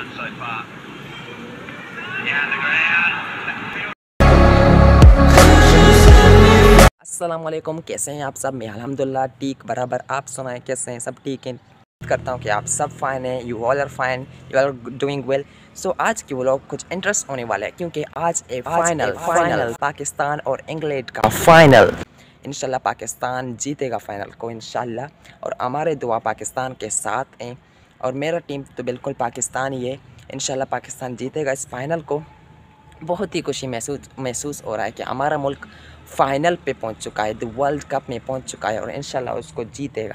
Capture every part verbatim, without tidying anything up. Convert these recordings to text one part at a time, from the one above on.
अस्सलाम वालेकुम, कैसे हैं आप सब? मैं अल्हम्दुलिल्लाह ठीक बराबर। आप सुनाएं कैसे हैं? सब ठीक हैं? करता हूँ कि आप सब फ़ाइन हैं, you all are fine, you are doing well. So आज की व्लॉग कुछ इंटरेस्ट होने वाला है क्योंकि आज एक फाइनल फाइनल पाकिस्तान और इंग्लैंड का फाइनल। इंशाल्लाह पाकिस्तान जीतेगा फाइनल को इंशाल्लाह, और हमारे दुआ पाकिस्तान के साथ हैं और मेरा टीम तो बिल्कुल पाकिस्तान ही है। इंशाल्लाह पाकिस्तान जीतेगा इस फाइनल को। बहुत ही खुशी महसूस महसूस हो रहा है कि हमारा मुल्क फ़ाइनल पे पहुंच चुका है, द वर्ल्ड कप में पहुंच चुका है और इंशाल्लाह उसको जीतेगा।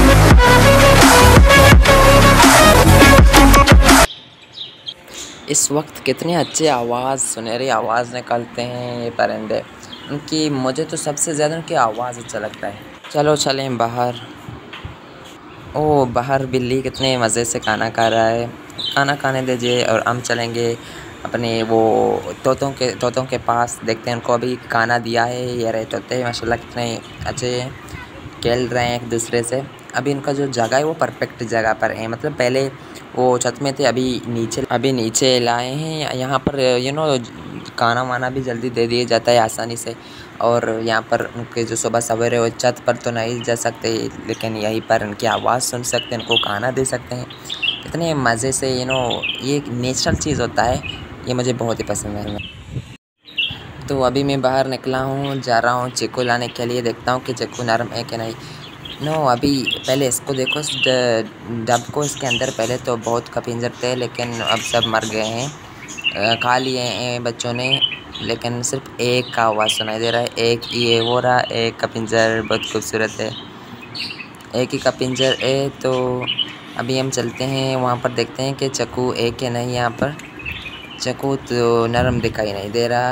इस वक्त कितने अच्छे आवाज़, सुनहरी आवाज़ निकालते हैं ये परिंदे। उनकी मुझे तो सबसे ज़्यादा उनकी आवाज़ अच्छा लगता है। चलो चलें बाहर। ओ बाहर बिल्ली कितने मज़े से खाना खा रहा है। खाना खाने दीजिए और हम चलेंगे अपने वो तोतों के तोतों के पास। देखते हैं उनको अभी खाना दिया है। ये रहे तोते माशाल्लाह कितने अच्छे हैं, खेल रहे हैं एक दूसरे से। अभी इनका जो जगह है वो परफेक्ट जगह पर है, मतलब पहले वो छत में थे, अभी नीचे अभी नीचे लाए हैं। यहाँ पर यू नो खाना वाना भी जल्दी दे दिया जाता है आसानी से। और यहाँ पर उनके जो सुबह सवेरे वो छत पर तो नहीं जा सकते, लेकिन यहीं पर उनकी आवाज़ सुन सकते हैं, उनको खाना दे सकते हैं। इतने मज़े से यू नो ये एक नेचुरल चीज़ होता है, ये मुझे बहुत ही पसंद है। तो अभी मैं बाहर निकला हूँ, जा रहा हूँ चीकू लाने के लिए। देखता हूँ कि चीकू नरम है कि नहीं। नो अभी पहले इसको देखो, इस डब को, इसके अंदर पहले तो बहुत कपिंजर थे लेकिन अब सब मर गए हैं, खा लिए हैं बच्चों ने। लेकिन सिर्फ एक का आवाज़ सुनाई दे रहा है, एक ये वो रहा, एक कपिंजर बहुत खूबसूरत है, एक ही कपिंजर है। तो अभी हम चलते हैं वहाँ पर, देखते हैं कि चक्कू है कि नहीं। यहाँ पर चक्कू तो नरम दिखाई नहीं दे रहा,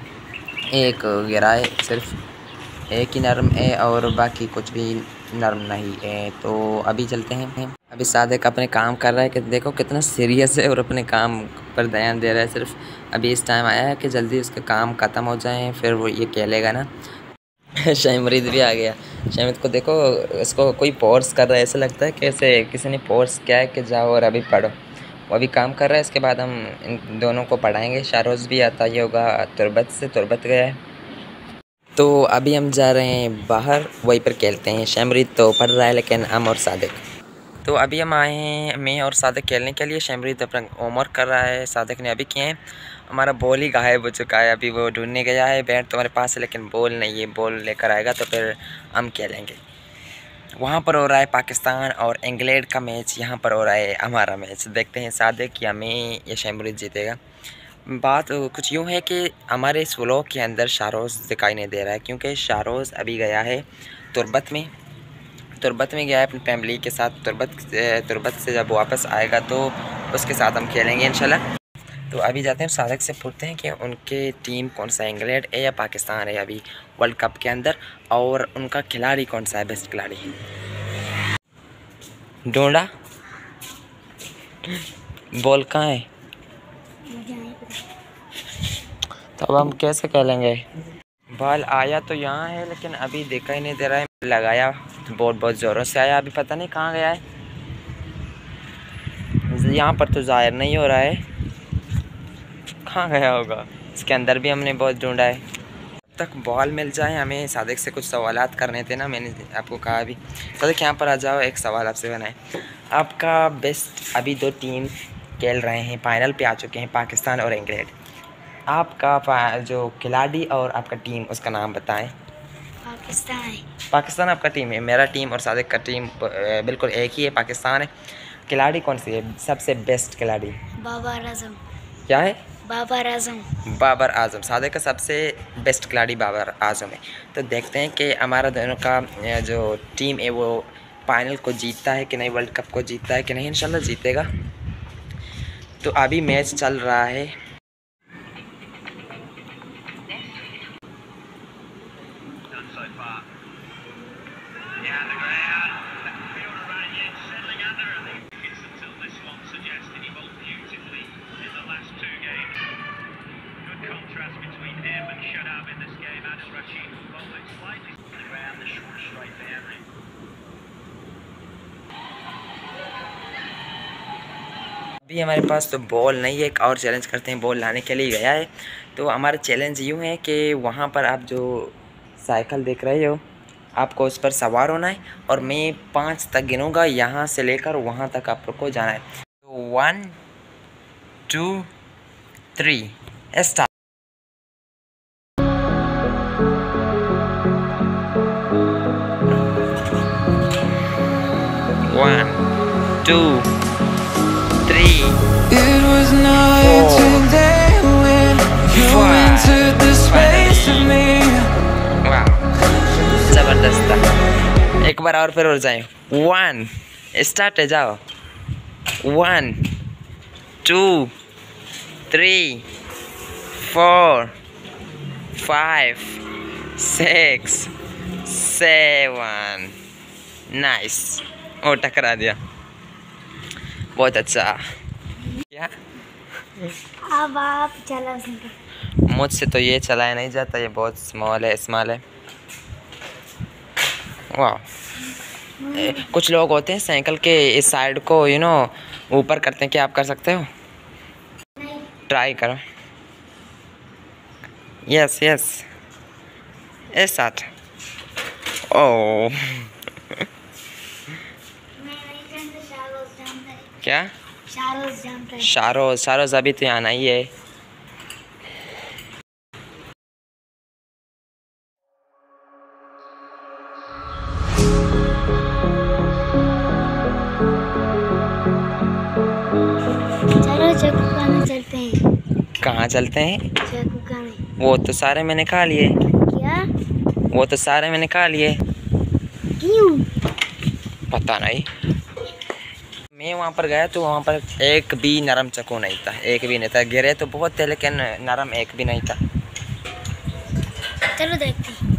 एक गिरा है, सिर्फ एक ही नरम है और बाकी कुछ भी नरम नहीं है। तो अभी चलते हैं। अभी सादिक अपने काम कर रहा है कि देखो कितना सीरियस है और अपने काम पर ध्यान दे रहा है। सिर्फ अभी इस टाइम आया है कि जल्दी उसका काम ख़त्म हो जाए, फिर वो ये खेलेगा ना। शामिद भी आ गया। शामिद को देखो, इसको कोई फोर्स कर रहा है, ऐसा लगता है कि ऐसे किसी ने फोर्स किया है कि जाओ और अभी पढ़ो। वो अभी काम कर रहा है, इसके बाद हम इन दोनों को पढ़ाएंगे। शारोज़ भी आता ही होगा तुरबत से, तुरबत गया है। तो अभी हम जा रहे हैं बाहर, वहीं पर खेलते हैं। शमरीद तो पढ़ रहा है लेकिन हम और सादिक, तो अभी हम आए हैं मैं और सादिक खेलने के लिए। शमरीद अपना होमवर्क कर रहा है, सादिक ने अभी किए हैं। हमारा बॉल ही गायब हो चुका है, अभी वो ढूंढने गया है। बैट तो हमारे पास है लेकिन बॉल नहीं है, बॉल लेकर आएगा तो फिर हम खेलेंगे। वहाँ पर हो रहा है पाकिस्तान और इंग्लैंड का मैच, यहाँ पर हो रहा है हमारा मैच। देखते हैं सादिक या मैं या शमरीद जीतेगा। बात कुछ यूँ है कि हमारे इस व्लॉग के अंदर शारोज़ दिखाई नहीं दे रहा है क्योंकि शारोज़ अभी गया है तुरबत में तुरबत में गया है अपनी फैमिली के साथ। तुरबत तुरबत से जब वापस आएगा तो उसके साथ हम खेलेंगे इंशाल्लाह। तो अभी जाते हैं सादिक से पूछते हैं कि उनके टीम कौन सा, इंग्लैंड है या पाकिस्तान है अभी वर्ल्ड कप के अंदर, और उनका खिलाड़ी कौन सा है, बेस्ट खिलाड़ी। ढूंढा बॉल कहाँ है, तो अब हम कैसे खेलेंगे? बॉल आया तो यहाँ है लेकिन अभी देखा ही नहीं दे रहा है। लगाया बहुत बहुत ज़ोरों से आया, अभी पता नहीं कहाँ गया है। यहाँ पर तो ज़ाहिर नहीं हो रहा है, कहाँ गया होगा। इसके अंदर भी हमने बहुत ढूंढा है। जब तक बॉल मिल जाए, हमें सादिक से कुछ सवालात करने थे ना, मैंने आपको कहा अभी। सादिक यहाँ पर आ जाओ, एक सवाल आपसे बनाए। आपका बेस्ट, अभी दो टीम खेल रहे हैं, फाइनल पे आ चुके हैं, पाकिस्तान और इंग्लैंड। आपका जो खिलाड़ी और आपका टीम, उसका नाम बताएं। पाकिस्तान पाकिस्तान आपका टीम है, मेरा टीम और सादिक का टीम बिल्कुल एक ही है, पाकिस्तान है। खिलाड़ी कौन सी है सबसे बेस्ट खिलाड़ी? बाबर आजम। क्या है? बाबर आजम। बाबर आजम। सादिक का सबसे बेस्ट खिलाड़ी बाबर आजम है। तो देखते हैं कि हमारा दोनों का जो टीम है वो फाइनल को जीतता है कि नहीं, वर्ल्ड कप को जीतता है कि नहीं। इंशाल्लाह जीतेगा। तो अभी मैच चल रहा है। अभी हमारे पास तो बॉल नहीं है, एक और चैलेंज करते हैं। बॉल लाने के लिए गया है, तो हमारा चैलेंज यूँ है कि वहाँ पर आप जो साइकिल देख रहे हो, आपको उस पर सवार होना है और मैं पाँच तक गिनूँगा, यहाँ से लेकर वहाँ तक आपको जाना है। तो one two three start. One two three It was night today when you entered the space of me. वाह, जबरदस्त था। एक बार और फिर हो जाए। वन स्टार्ट है, जाओ। One two three four five six seven. Nice. ओ, टकरा दिया, बहुत अच्छा। क्या अब आप चला सकते। मुझसे तो ये चलाया नहीं जाता, ये बहुत स्मॉल है, स्मॉल है। वाह, कुछ लोग होते हैं साइकिल के इस साइड को यू नो ऊपर करते हैं। क्या आप कर सकते हो? ट्राई करो। यस यस इस साथ। ओह क्या? शारोज जानता है। शारोज शारोज अभी तो यहाँ नहीं है। चलो चकुखाने चलते हैं। कहाँ चलते हैं? चकुखाने। वो तो सारे मैंने खा लिए। क्या? वो तो सारे मैंने खा लिए। क्यों? पता नहीं। मैं वहाँ पर गया तो वहाँ पर एक भी नरम चक्कू नहीं था, एक भी नहीं था। गिरे तो बहुत थे लेकिन नरम एक भी नहीं था। चलो देखते हैं।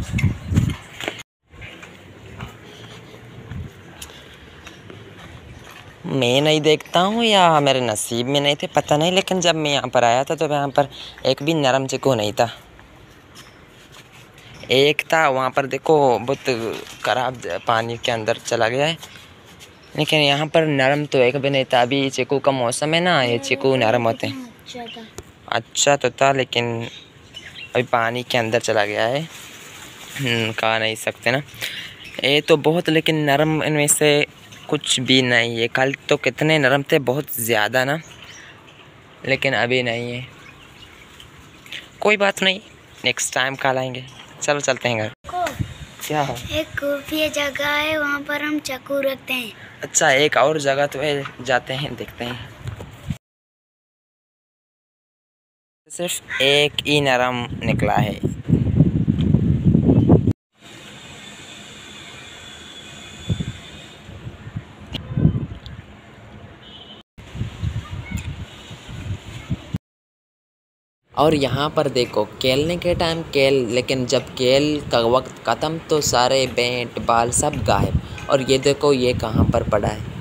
मैं नहीं देखता हूँ या मेरे नसीब में नहीं थे, पता नहीं, लेकिन जब मैं यहाँ पर आया था तो यहाँ पर एक भी नरम चक्कू नहीं था। एक था वहाँ पर, देखो बहुत खराब पानी के अंदर चला गया है, लेकिन यहाँ पर नरम तो एक भी नहीं था। अभी चीकू का मौसम है ना, ये चीकू नरम होते हैं। अच्छा था। अच्छा तो था, लेकिन अभी पानी के अंदर चला गया है, कहा नहीं सकते ना। ये तो बहुत, लेकिन नरम इनमें से कुछ भी नहीं है। कल तो कितने नरम थे, बहुत ज़्यादा ना, लेकिन अभी नहीं है। कोई बात नहीं, नेक्स्ट टाइम खा लाएंगे। चलो चलते हैं घर। को क्या? एक खुफिया जगह है, वहाँ पर हम चाकू रखते हैं। अच्छा, एक और जगह तो है, जाते हैं, देखते हैं। सिर्फ एक ही नरम निकला है। और यहाँ पर देखो, खेलने के टाइम खेल, लेकिन जब खेल का वक्त ख़त्म तो सारे बैट बॉल सब गायब। और ये देखो, ये कहाँ पर पड़ा है।